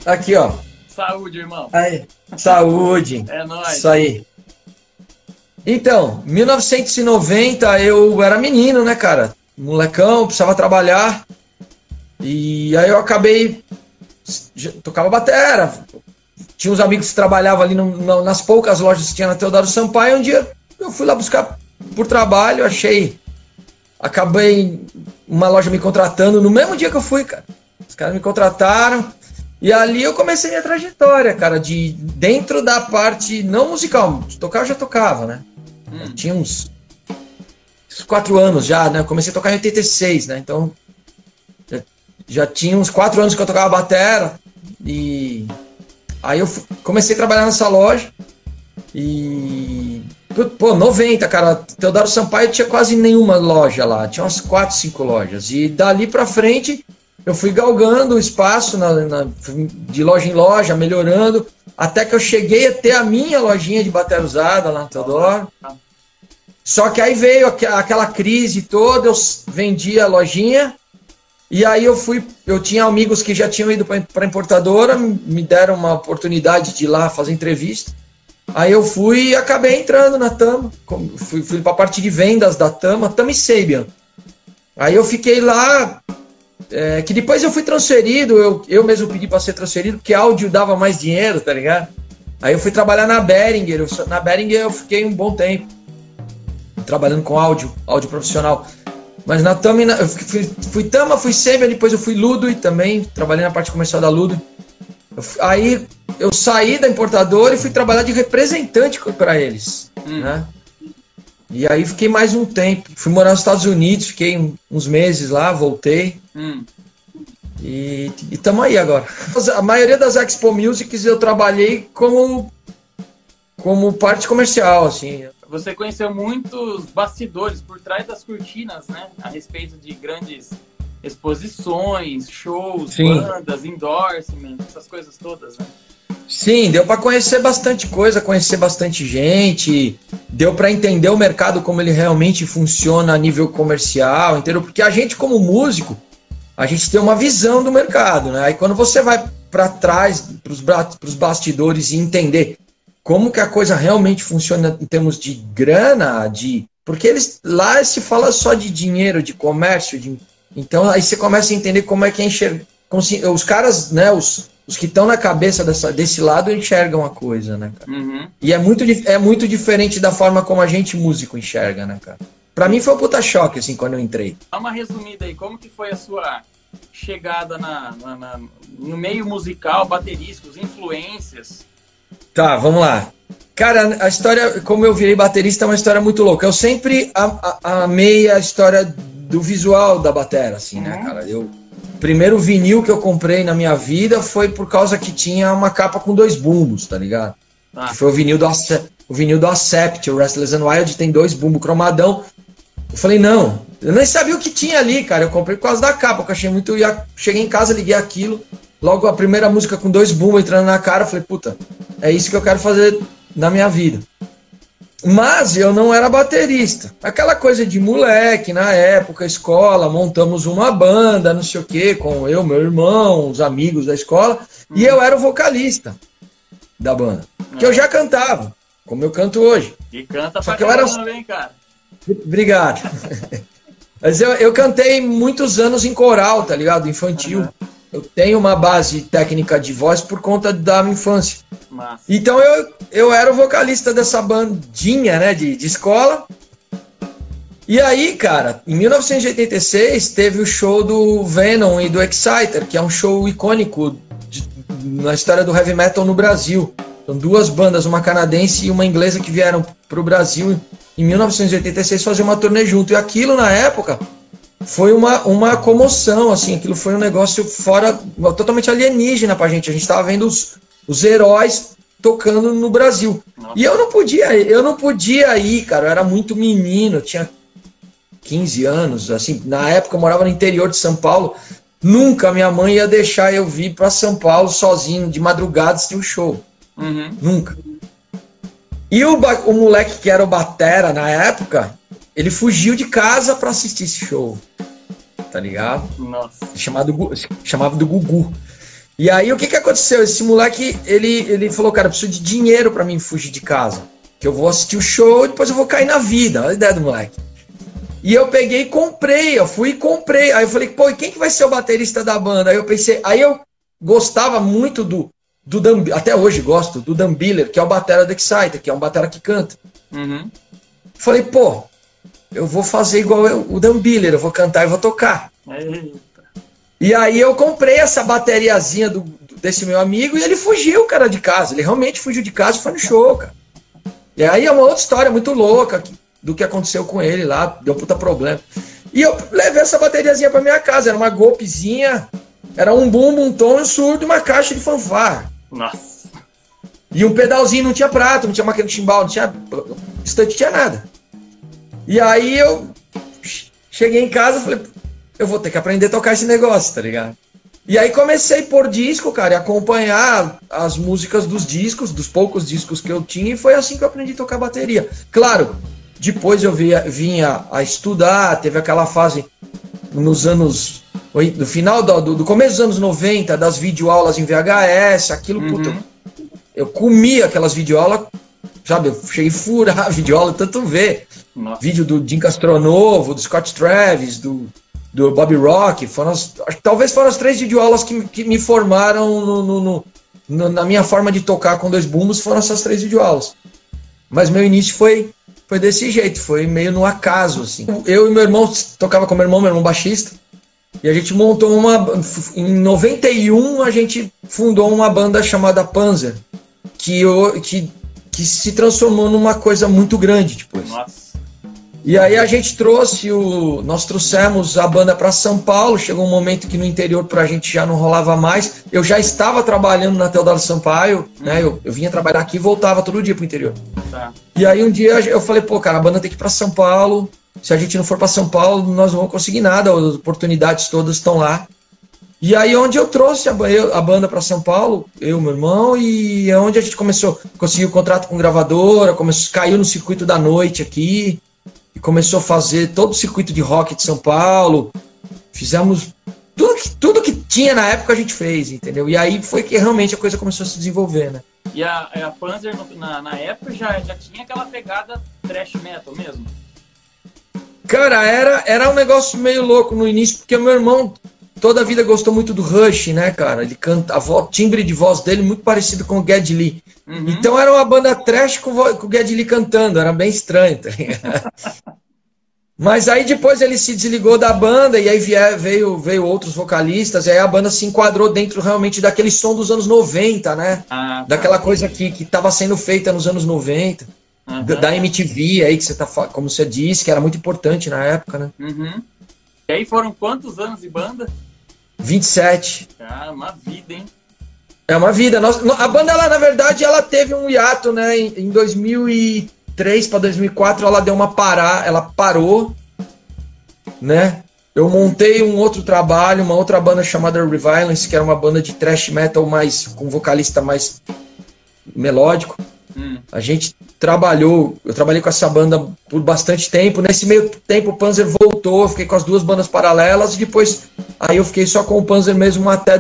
Aqui, ó. Saúde, irmão. Aí. Saúde. É nóis. Isso aí. Então, 1990 eu era menino, né, cara? Molecão, precisava trabalhar. E aí eu acabei... Tocava batera. Tinha uns amigos que trabalhavam ali nas poucas lojas que tinha na Teodoro Sampaio. Um dia eu fui lá buscar por trabalho, acabei uma loja me contratando no mesmo dia que eu fui, cara. Os caras me contrataram e ali eu comecei minha trajetória, cara, dentro da parte não musical. Tocar eu já tocava, né? Eu tinha uns 4 anos já, né? Eu comecei a tocar em 86, né? Então já tinha uns 4 anos que eu tocava batera e aí eu comecei a trabalhar nessa loja e... Pô, 90, cara, Teodoro Sampaio tinha quase nenhuma loja lá, tinha umas 4, 5 lojas. E dali pra frente eu fui galgando o espaço de loja em loja, melhorando, até que eu cheguei a ter a minha lojinha de bateria usada lá no Teodoro. Só que aí veio aquela crise toda, eu vendi a lojinha, e aí eu tinha amigos que já tinham ido pra importadora, me deram uma oportunidade de ir lá fazer entrevista. Aí eu fui e acabei entrando na Tama, fui para a parte de vendas da Tama e Sabian. Aí eu fiquei lá, que depois eu fui transferido, eu mesmo pedi para ser transferido, porque áudio dava mais dinheiro, tá ligado? Aí eu fui trabalhar na Behringer, na Behringer eu fiquei um bom tempo, trabalhando com áudio profissional. Mas na Tama, eu fui Tama, fui Sabian, depois eu fui Ludwig também, trabalhei na parte comercial da Ludwig. Aí eu saí da importadora e fui trabalhar de representante para eles, né? E aí fiquei mais um tempo. Fui morar nos Estados Unidos, fiquei uns meses lá, voltei. E tamo aí agora. A maioria das Expo Musics eu trabalhei como parte comercial, assim. Você conheceu muitos bastidores por trás das cortinas, né? A respeito de grandes exposições, shows, Sim. Bandas, endorsement, essas coisas todas, né? Sim, deu para conhecer bastante coisa, conhecer bastante gente, deu para entender o mercado como ele realmente funciona a nível comercial, entendeu? Porque a gente como músico, a gente tem uma visão do mercado, né? Aí quando você vai para trás, para os bastidores e entender como que a coisa realmente funciona em termos de grana, porque lá se fala só de dinheiro, de comércio, então aí você começa a entender como é que os caras, né, os que estão na cabeça desse lado enxergam a coisa, né, cara? E é muito diferente da forma como a gente, músico, enxerga, né, cara? Pra mim foi um puta choque, assim, quando eu entrei. Dá uma resumida aí, como que foi a sua chegada no meio musical, baterísticos, influências? Tá, vamos lá. Cara, a história, como eu virei baterista, é uma história muito louca. Eu sempre amei a história do visual da bateria, assim, né, cara? O primeiro vinil que eu comprei na minha vida foi por causa que tinha uma capa com 2 bumbos, tá ligado? Que foi o vinil do Accept, o Restless and Wild, tem 2 bumbos cromadão. Eu falei, não, eu nem sabia o que tinha ali, cara. Eu comprei por causa da capa, que eu achei muito... Cheguei em casa, liguei aquilo, logo a primeira música com 2 bumbos entrando na cara, eu falei, puta, é isso que eu quero fazer na minha vida. Mas eu não era baterista. Aquela coisa de moleque, na época, escola, montamos uma banda, não sei o quê, com eu, meu irmão, os amigos da escola, e eu era o vocalista da banda. Que eu já cantava, como eu canto hoje. E canta Só pra que eu era... também, cara. Obrigado. Mas eu cantei muitos anos em coral, tá ligado? Infantil. Eu tenho uma base técnica de voz por conta da minha infância. Massa. Então eu era o vocalista dessa bandinha, né, de escola. E aí, cara, em 1986 teve o show do Venom e do Exciter, que é um show icônico na história do heavy metal no Brasil. São 2 bandas, uma canadense e uma inglesa, que vieram pro Brasil em 1986 fazer uma turnê junto. E aquilo, na época, foi uma comoção, assim, aquilo foi um negócio totalmente alienígena pra gente. A gente tava vendo os heróis tocando no Brasil. Nossa. E eu não podia ir, cara, eu era muito menino, eu tinha 15 anos, assim, na época eu morava no interior de São Paulo, nunca minha mãe ia deixar eu vir pra São Paulo sozinho, de madrugada, assistir o show. Nunca. E o moleque que era o batera na época, ele fugiu de casa pra assistir esse show, tá ligado? Nossa. Chamava do Gugu. E aí, o que que aconteceu? Esse moleque, ele falou, cara, eu preciso de dinheiro pra mim fugir de casa. Que eu vou assistir o show e depois eu vou cair na vida. Olha a ideia do moleque. E eu peguei e comprei, eu fui e comprei. Aí eu falei, pô, e quem que vai ser o baterista da banda? Aí eu pensei, aí eu gostava muito do Dan, até hoje gosto, do Dan Biller, que é o batera do Exciter, que é um batera que canta. Uhum. Falei, pô, eu vou fazer igual o Dan Biller, eu vou cantar e vou tocar. Eita. E aí eu comprei essa bateriazinha desse meu amigo e ele fugiu, cara, de casa. Ele realmente fugiu de casa e foi no show, cara. E aí é uma outra história muito louca do que aconteceu com ele lá, deu puta problema. E eu levei essa bateriazinha pra minha casa, era uma golpezinha, era um bumbo, um tom, um surdo e uma caixa de fanfarra. Nossa. E um pedalzinho, não tinha prato, não tinha máquina de chimbal, não tinha estante, não tinha nada. E aí eu cheguei em casa e falei, eu vou ter que aprender a tocar esse negócio, tá ligado? E aí comecei por disco, cara, e acompanhar as músicas dos discos, dos poucos discos que eu tinha, e foi assim que eu aprendi a tocar bateria. Claro, depois eu vinha a estudar, teve aquela fase nos anos, no final do começo dos anos 90, das videoaulas em VHS, aquilo, puta, eu comia aquelas videoaulas, sabe, eu cheguei a furar a videoaula, tanto ver. Nossa. Vídeo do Jim Castronovo, do Scott Travis, do Bobby Rock, talvez foram as 3 videoaulas que me formaram na minha forma de tocar com 2 bumbos, foram essas 3 videoaulas. Mas meu início foi desse jeito, foi meio no acaso, assim. Eu e meu irmão, tocava com meu irmão baixista, e a gente montou em 91 a gente fundou uma banda chamada Panzer, que se transformou numa coisa muito grande depois. Nossa. E aí a gente nós trouxemos a banda para São Paulo, chegou um momento que no interior pra gente já não rolava mais. Eu já estava trabalhando na Teodoro Sampaio, né? Eu vinha trabalhar aqui e voltava todo dia pro interior. Tá. E aí um dia eu falei, pô, cara, a banda tem que ir pra São Paulo. Se a gente não for para São Paulo, nós não vamos conseguir nada, as oportunidades todas estão lá. E aí onde eu trouxe a banda para São Paulo, eu e meu irmão, e é onde a gente conseguiu o contrato com gravadora, caiu no circuito da noite aqui, e começou a fazer todo o circuito de rock de São Paulo. Fizemos tudo que tinha na época a gente fez, entendeu? E aí foi que realmente a coisa começou a se desenvolver, né? E a Panzer na época já tinha aquela pegada thrash metal mesmo? Cara, era um negócio meio louco no início, porque o meu irmão toda a vida gostou muito do Rush, né, cara? Ele canta, o timbre de voz dele muito parecido com o Geddy Lee. Uhum. Então era uma banda trash com o Geddy Lee cantando, era bem estranho, tá ligado? Mas aí depois ele se desligou da banda e aí veio outros vocalistas, e aí a banda se enquadrou dentro realmente daquele som dos anos 90, né? Daquela coisa que estava sendo feita nos anos 90. Uhum. Da MTV aí, que como você disse, que era muito importante na época, né? Uhum. E aí foram quantos anos de banda? 27. Cara, uma vida, hein? É uma vida. A banda, ela, na verdade, ela teve um hiato, né? Em 2003 para 2004, ela deu ela parou, né? Eu montei um outro trabalho, uma outra banda chamada Reviolence, que era uma banda de thrash metal com vocalista mais melódico. A gente eu trabalhei com essa banda por bastante tempo. Nesse meio tempo o Panzer voltou, fiquei com as 2 bandas paralelas e depois aí eu fiquei só com o Panzer mesmo até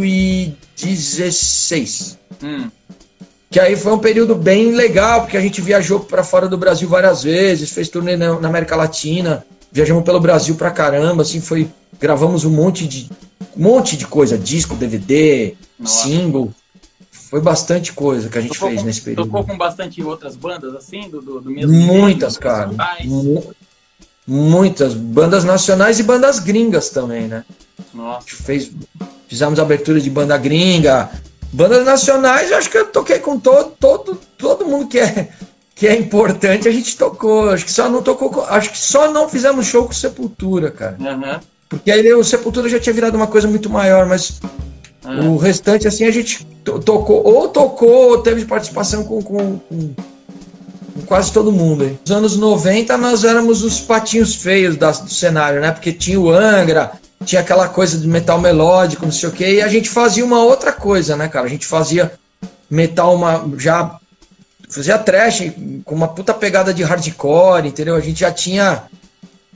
2016. Que aí foi um período bem legal, porque a gente viajou para fora do Brasil várias vezes, fez turnê na América Latina, viajamos pelo Brasil pra caramba, assim, gravamos um monte de coisa, disco, DVD, single. Foi bastante coisa que a gente fez nesse período. Tocou com bastante outras bandas, assim, do mesmo Muitas, jeito, cara. Muitas. Bandas nacionais e bandas gringas também, né? Nossa. Fizemos abertura de banda gringa. Bandas nacionais, eu acho que eu toquei com todo mundo que é importante, a gente tocou. Acho que só não fizemos show com Sepultura, cara. Uhum. Porque aí o Sepultura já tinha virado uma coisa muito maior, mas... O restante, assim, a gente tocou, ou teve participação com quase todo mundo. Hein? Nos anos 90, nós éramos os patinhos feios do cenário, né? Porque tinha o Angra, tinha aquela coisa de metal melódico, não sei o quê, e a gente fazia uma outra coisa, né, cara? A gente fazia metal, fazia trash com uma puta pegada de hardcore, entendeu? A gente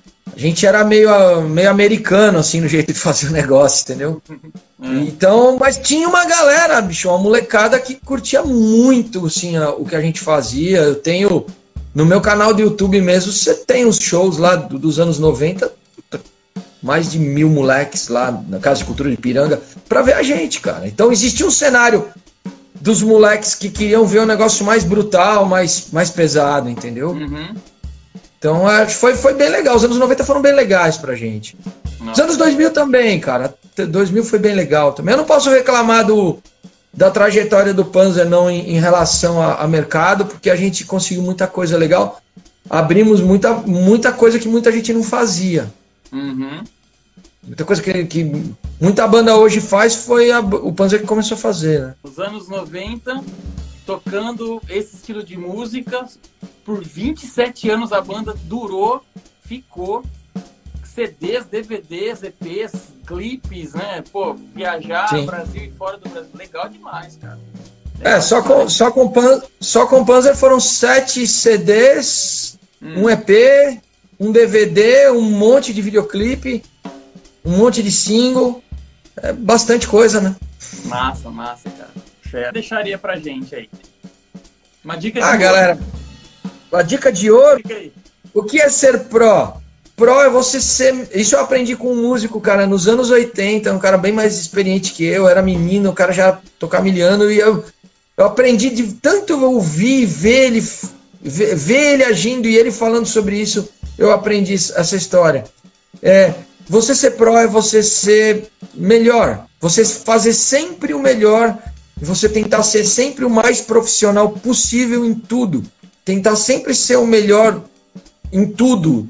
gente era meio americano, assim, no jeito de fazer o negócio, entendeu? Então, mas tinha uma galera, bicho, uma molecada que curtia muito, assim, o que a gente fazia. Eu tenho, no meu canal do YouTube mesmo, você tem os shows lá dos anos 90, mais de 1000 moleques lá na Casa de Cultura de Ipiranga, pra ver a gente, cara. Então existia um cenário dos moleques que queriam ver um negócio mais brutal, mais pesado, entendeu? Então foi bem legal. Os anos 90 foram bem legais pra gente. Os anos 2000 também, cara. 2000 foi bem legal também. Eu não posso reclamar da trajetória do Panzer não em relação a mercado, porque a gente conseguiu muita coisa legal. Abrimos muita coisa que muita gente não fazia. Muita coisa que muita banda hoje faz foi o Panzer que começou a fazer, né? Os anos 90, tocando esse estilo de música, por 27 anos a banda durou, ficou. CDs, DVDs, EPs, clipes, né? Pô, viajar no Brasil e fora do Brasil. Legal demais, cara. Legal só com Panzer foram 7 CDs, um EP, um DVD, um monte de videoclipe, um monte de single. É bastante coisa, né? Massa, cara. Deixaria pra gente aí. Uma dica de ouro. Galera, a dica de ouro. O que é ser pró? Pró é você ser... Isso eu aprendi com um músico, cara, nos anos 80, um cara bem mais experiente que eu, era menino, o cara já tocava milhando, e eu aprendi de tanto ouvir, ver ele agindo e ele falando sobre isso, eu aprendi essa história. Você ser pró é você ser melhor, você fazer sempre o melhor, você tentar ser sempre o mais profissional possível em tudo, tentar sempre ser o melhor em tudo.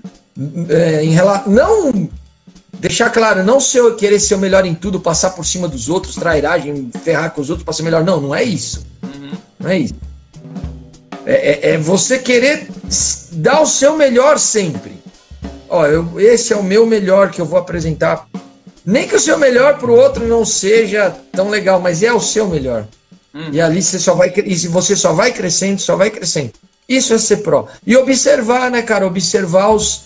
Não deixar claro, não querer ser o melhor em tudo, passar por cima dos outros, trairagem, ferrar com os outros para ser melhor. Não é isso. Não é isso. É você querer dar o seu melhor sempre. Esse é o meu melhor que eu vou apresentar. Nem que o seu melhor para o outro não seja tão legal, mas é o seu melhor. E ali você só vai crescendo, só vai crescendo. Isso é ser pró. E observar, né, cara? Observar os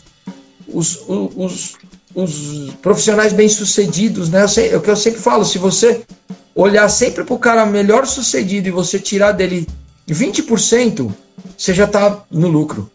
profissionais bem-sucedidos, né? É o que eu sempre falo, se você olhar sempre pro cara melhor sucedido e você tirar dele 20%, você já tá no lucro.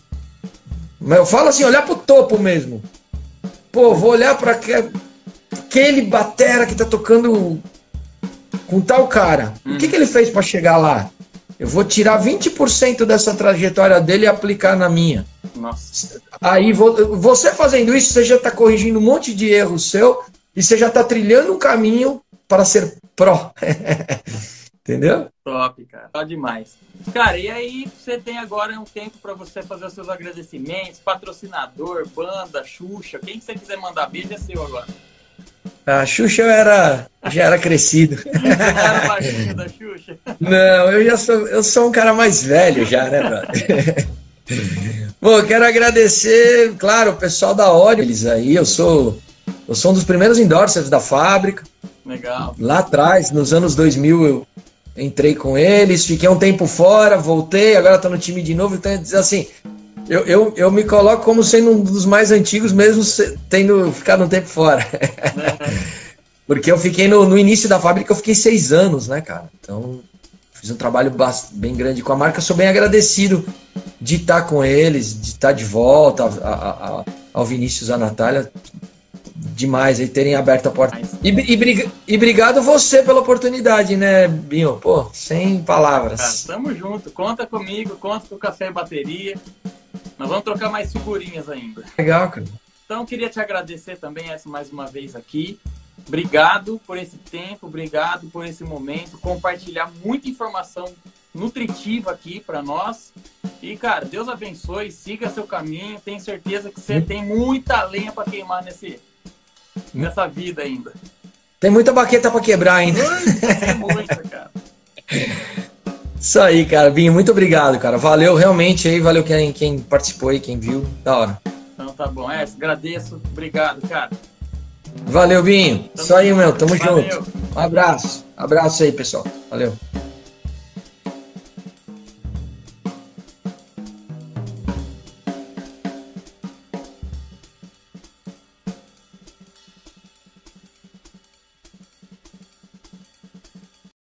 Mas eu falo assim, olhar pro topo mesmo. Pô, vou olhar para aquele batera que tá tocando com tal cara. O que ele fez para chegar lá? Eu vou tirar 20% dessa trajetória dele e aplicar na minha. Nossa. Aí você fazendo isso, você já está corrigindo um monte de erro seu e você já está trilhando um caminho para ser pró. Entendeu? Top, cara. Top demais. Cara, e aí você tem agora um tempo para você fazer os seus agradecimentos, patrocinador, banda, Xuxa, quem que você quiser mandar beijo é seu agora. A Xuxa já era crescido. Você era baixinho da Xuxa? Não, eu sou um cara mais velho já, né, brother? Bom, quero agradecer, claro, o pessoal da Orioles aí. Eu sou um dos primeiros endorsers da fábrica. Legal. Lá atrás, nos anos 2000, eu entrei com eles, fiquei um tempo fora, voltei, agora estou no time de novo. Então, assim, eu me coloco como sendo um dos mais antigos, mesmo tendo ficado um tempo fora. Porque eu fiquei no início da fábrica, eu fiquei 6 anos, né, cara? Então, fiz um trabalho bem grande com a marca. Sou bem agradecido de estar com eles, de estar de volta ao Vinícius e à Natália. Demais aí terem aberto a porta. E obrigado você pela oportunidade, né, Binho? Pô, sem palavras. Tamo junto. Conta comigo, conta com o Café e Bateria. Nós vamos trocar mais figurinhas ainda. Legal, cara. Então, queria te agradecer também mais uma vez aqui. Obrigado por esse tempo, obrigado por esse momento, compartilhar muita informação nutritiva aqui para nós. E, cara, Deus abençoe, siga seu caminho. Tenho certeza que você tem muita lenha para queimar nessa vida ainda. Tem muita baqueta para quebrar ainda. Tem muita, cara. Isso aí, cara. Binho, muito obrigado, cara. Valeu realmente aí, valeu quem participou aí, quem viu. Da hora. Então tá bom. Agradeço. Obrigado, cara. Valeu, Binho. Isso aí, meu. Tamo junto. Um abraço. Abraço aí, pessoal. Valeu.